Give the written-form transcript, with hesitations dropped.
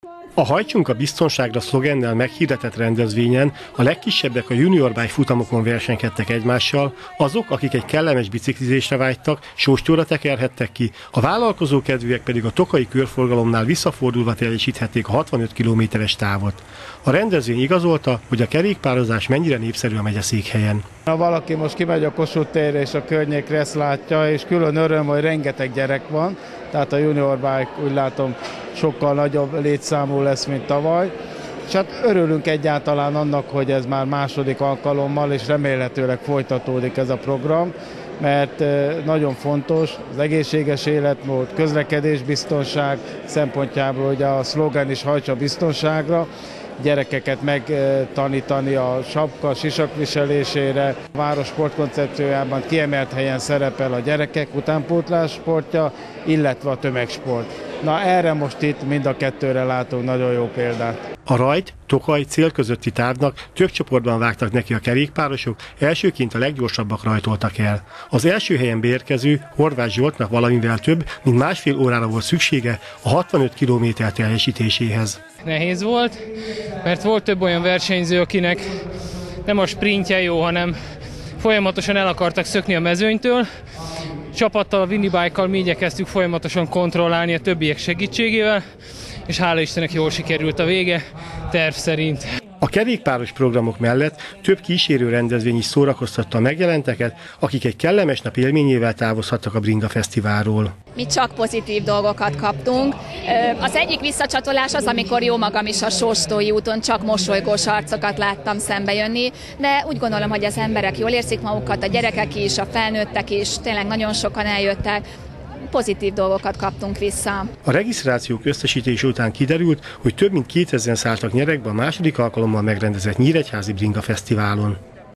A Hajtsunk a biztonságra szlogennel meghirdetett rendezvényen a legkisebbek a junior bike futamokon versenykedtek egymással, azok, akik egy kellemes biciklizésre vágytak, sóstóra tekerhettek ki, a vállalkozókedvűek pedig a tokaji körforgalomnál visszafordulva teljesíthették a 65 kilométeres távot. A rendezvény igazolta, hogy a kerékpározás mennyire népszerű a megyeszékhelyen. Ha valaki most kimegy a Kossuth térre és a környékre, ezt látja, és külön öröm, hogy rengeteg gyerek van, tehát a junior bike úgy látom sokkal nagyobb létszámú lesz, mint tavaly. És hát örülünk egyáltalán annak, hogy ez már második alkalommal, és remélhetőleg folytatódik ez a program, mert nagyon fontos az egészséges életmód, közlekedésbiztonság szempontjából, hogy a szlogen is hajtsa biztonságra, gyerekeket megtanítani a sapka, sisak viselésére. A város sportkoncepciójában kiemelt helyen szerepel a gyerekek utánpótlás sportja, illetve a tömegsport. Na erre most itt mind a kettőre látunk nagyon jó példát. A Rajt-Tokaj cél közötti távnak több csoportban vágtak neki a kerékpárosok, elsőként a leggyorsabbak rajtoltak el. Az első helyen beérkező Horváth Zsoltnak valamivel több, mint másfél órára volt szüksége a 65 km teljesítéséhez. Nehéz volt, mert volt több olyan versenyző, akinek nem a sprintje jó, hanem folyamatosan el akartak szökni a mezőnytől. Csapattal, a Winibike-kal mi igyekeztük folyamatosan kontrollálni a többiek segítségével, és hála Istennek jól sikerült a vége, terv szerint. A kerékpáros programok mellett több kísérő rendezvény is szórakoztatta a megjelenteket, akik egy kellemes nap élményével távozhattak a Bringa Fesztiválról. Mi csak pozitív dolgokat kaptunk. Az egyik visszacsatolás az, amikor jó magam is a Sóstói úton csak mosolygós arcokat láttam szembe jönni, de úgy gondolom, hogy az emberek jól érzik magukat, a gyerekek is, a felnőttek is, tényleg nagyon sokan eljöttek. Pozitív dolgokat kaptunk vissza. A regisztrációk összesítése után kiderült, hogy több mint 2000-en szálltak nyerekbe a második alkalommal megrendezett Nyíregyházi Bringa Fesztiválon.